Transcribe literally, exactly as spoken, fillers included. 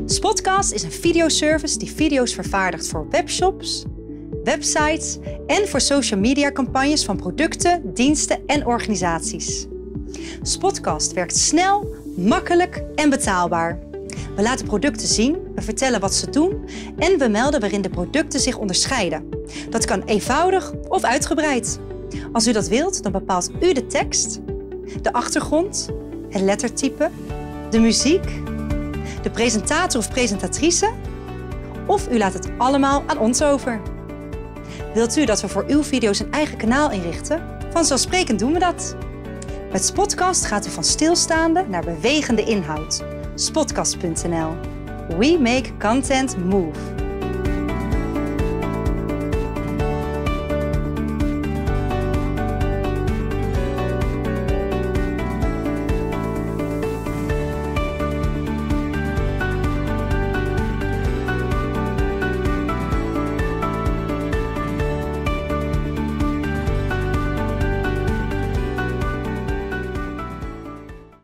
Spotcast is een videoservice die video's vervaardigt voor webshops, websites en voor social media campagnes van producten, diensten en organisaties. Spotcast werkt snel, makkelijk en betaalbaar. We laten producten zien, we vertellen wat ze doen en we melden waarin de producten zich onderscheiden. Dat kan eenvoudig of uitgebreid. Als u dat wilt, dan bepaalt u de tekst, de achtergrond, het lettertype, de muziek, de presentator of presentatrice of u laat het allemaal aan ons over. Wilt u dat we voor uw video's een eigen kanaal inrichten? Vanzelfsprekend doen we dat. Met Spotcast gaat u van stilstaande naar bewegende inhoud. Spotcast punt n l. We make content move.